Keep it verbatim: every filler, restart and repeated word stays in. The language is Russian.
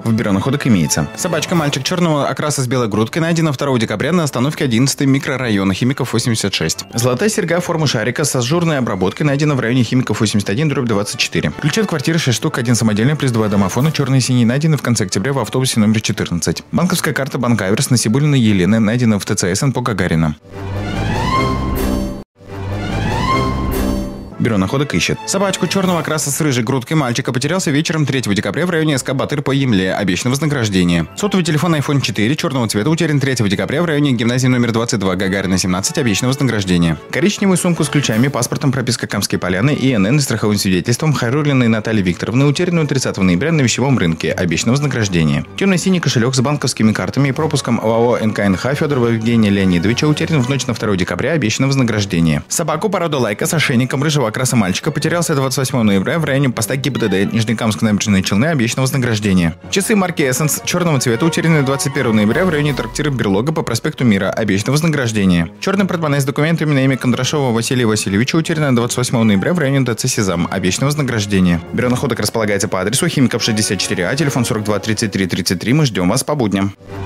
В бюро находок имеется. Собачка-мальчик черного окраса с белой грудкой найдена второго декабря на остановке одиннадцатого микрорайона Химиков восемьдесят шесть. Золотая серьга формы шарика с ажурной обработкой найдена в районе Химиков восемьдесят один дробь двадцать четыре. Ключи от квартиры шесть штук, один самодельный, плюс два домофона, черный и синий, найдены в конце октября в автобусе номер четырнадцать. Банковская карта Банка Аверс Насибуллиной Елены найдена в ТЦСН по Гагарина. Бюро находок ищет. Собачку черного окраса с рыжей грудкой мальчика потерялся вечером третьего декабря в районе СК Батыр по Емле. Обещано вознаграждение. Сотовый телефон айфон четыре черного цвета утерян третьего декабря в районе гимназии номер двадцать два Гагарина семнадцать. Обещано вознаграждение. Коричневую сумку с ключами, паспортом, прописка Камские поляны, ИНН и страховым свидетельством Хайруллиной Натальи Викторовны, утерянную тридцатого ноября на вещевом рынке. Обещано вознаграждение. Темно-синий кошелек с банковскими картами и пропуском ОАО НКНХ Федорова Евгения Леонидовича утерян в ночь на второго декабря. Обещано вознаграждение. Собаку породу лайка с ошейником рыжего окраса мальчика потерялся двадцать восьмого ноября в районе поста ГИБДД Нижнекамской набережной Челны. Обещано вознаграждение. Часы марки Essence черного цвета утеряны двадцать первого ноября в районе трактира Берлога по проспекту Мира. Обещано вознаграждение. Черный портмоне с документами на имя Кондрашова Василия Васильевича утеряно двадцать восьмого ноября в районе ТЦ Сезам. Обещано вознаграждение. Бюро находок располагается по адресу Химиков шестьдесят четыре А, телефон сорок два тридцать три тридцать три. Мы ждем вас по будням.